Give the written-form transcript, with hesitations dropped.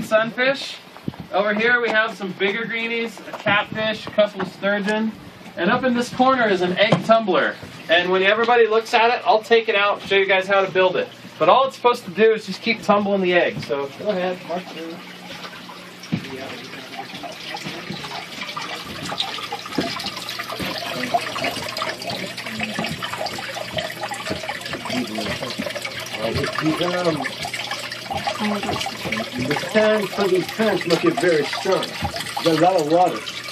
sunfish. Over here we have some bigger greenies, a catfish, a couple of sturgeon. And up in this corner is an egg tumbler. And when everybody looks at it, I'll take it out and show you guys how to build it. But all it's supposed to do is just keep tumbling the egg. So go ahead, mark through. The sand for these plants make it very strong. There's a lot of water.